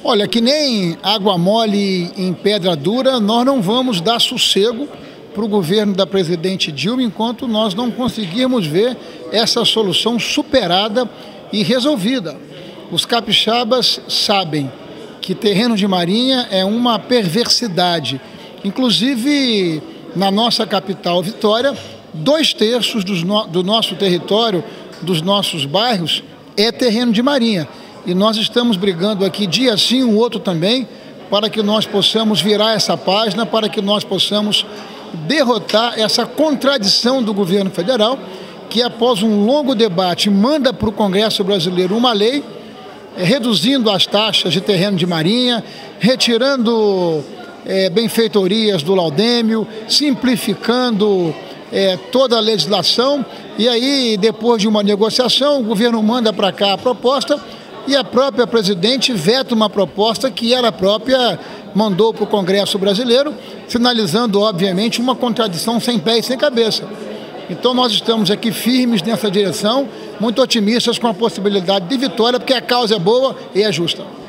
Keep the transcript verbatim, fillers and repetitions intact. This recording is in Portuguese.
Olha, que nem água mole em pedra dura, nós não vamos dar sossego para o governo da presidente Dilma enquanto nós não conseguirmos ver essa solução superada e resolvida. Os capixabas sabem que terreno de marinha é uma perversidade. Inclusive, na nossa capital, Vitória, dois terços do, no, do nosso território, dos nossos bairros, é terreno de marinha. E nós estamos brigando aqui dia sim, o outro também, para que nós possamos virar essa página, para que nós possamos derrotar essa contradição do governo federal, que após um longo debate manda para o Congresso brasileiro uma lei reduzindo as taxas de terreno de marinha, retirando é, benfeitorias do laudêmio, simplificando é, toda a legislação, e aí depois de uma negociação o governo manda para cá a proposta e a própria presidente veta uma proposta que ela própria mandou para o Congresso brasileiro, sinalizando, obviamente, uma contradição sem pé e sem cabeça. Então nós estamos aqui firmes nessa direção, muito otimistas com a possibilidade de vitória, porque a causa é boa e é justa.